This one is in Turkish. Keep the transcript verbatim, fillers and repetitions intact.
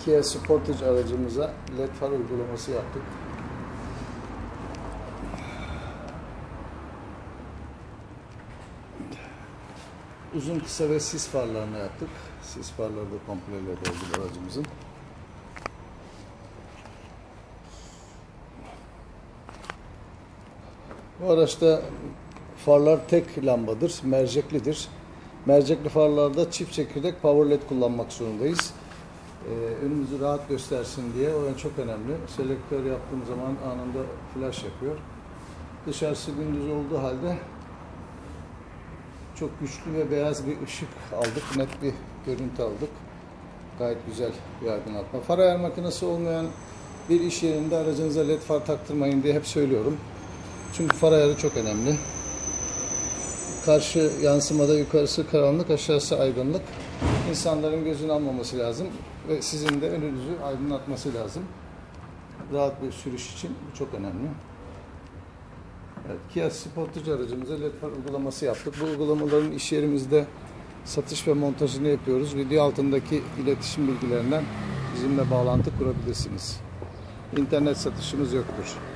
Kia Sportage aracımıza led far uygulaması yaptık. Uzun, kısa ve sis farlarını yaptık. Sis farları da komple led oldu aracımızın. Bu araçta farlar tek lambadır, merceklidir. Mercekli farlarda çift çekirdek power led kullanmak zorundayız. Ee, önümüzü rahat göstersin diye, o çok önemli. Selektör yaptığım zaman anında flash yapıyor. Dışarısı gündüz olduğu halde çok güçlü ve beyaz bir ışık aldık, net bir görüntü aldık. Gayet güzel bir aydınlatma. Far ayar makinesi olmayan bir iş yerinde aracınıza led far taktırmayın diye hep söylüyorum. Çünkü far ayarı çok önemli. Karşı yansımada yukarısı karanlık, aşağısı aydınlık. İnsanların gözünü almaması lazım ve sizin de önünüzü aydınlatması lazım. Rahat bir sürüş için bu çok önemli. Evet, Kia Sportage aracımıza led far uygulaması yaptık. Bu uygulamaların iş yerimizde satış ve montajını yapıyoruz. Video altındaki iletişim bilgilerinden bizimle bağlantı kurabilirsiniz. İnternet satışımız yoktur.